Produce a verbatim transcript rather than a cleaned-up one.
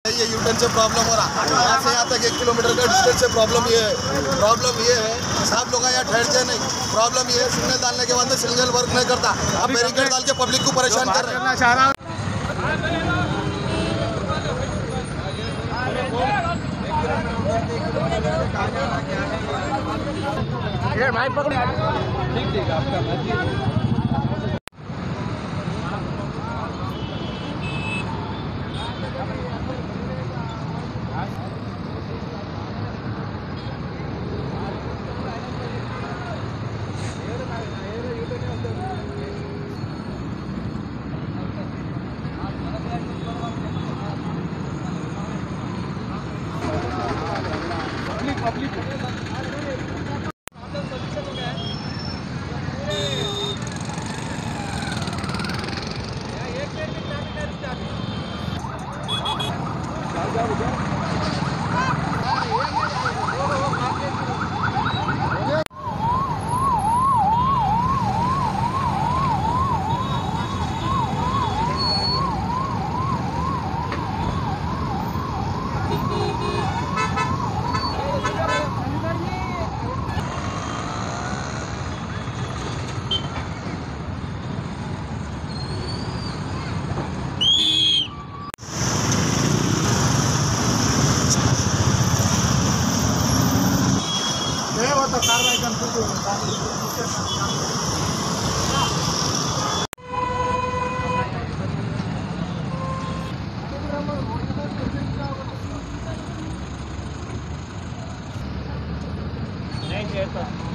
ये यूटर्न से प्रॉब्लम हो रहा है, यहाँ से यहाँ तक एक किलोमीटर का डिस्टेंस से प्रॉब्लम ये है प्रॉब्लम ये है साहब लोग यहाँ ठहरते नहीं। प्रॉब्लम ये है सिग्नल डालने के बाद में सिग्नल वर्क नहीं करता, आप बैरिकेड डाल के पब्लिक को परेशान कर रहे हैं। भाई पकड़ ठीक ठीक आपका मर्जी। पब्लिक तो कार्रवाई नहीं